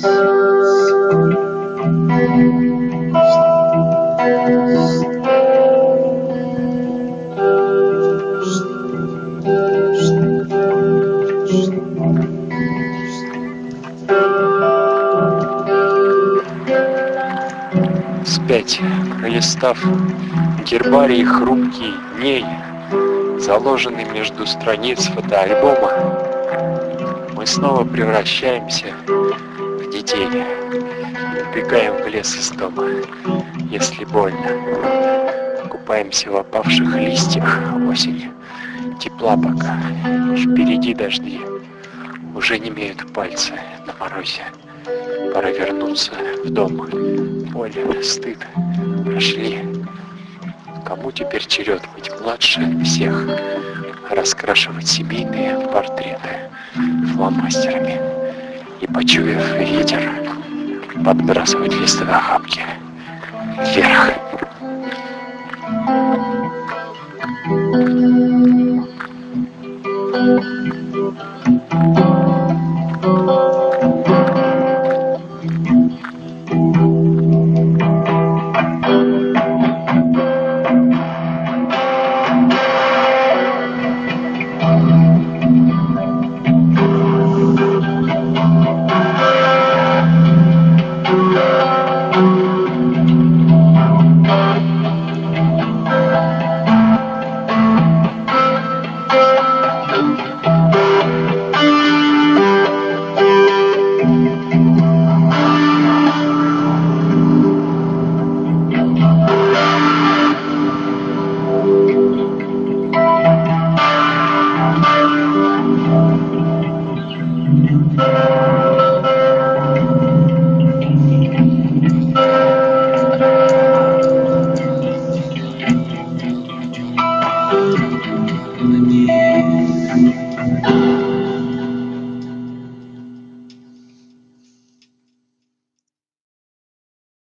Спять, пролистав гербарий хрупкий дней, заложенный между страниц фотоальбома, мы снова превращаемся в детей и убегаем в лес из дома, если больно. Купаемся в опавших листьях осени, тепла пока, впереди дожди, уже немеют пальцы на морозе. Пора вернуться в дом. Боль, стыд прошли. Кому теперь черед быть младше всех, раскрашивать семейные портреты фломастерами и, почуяв ветер, подбрасывать листы охапки вверх.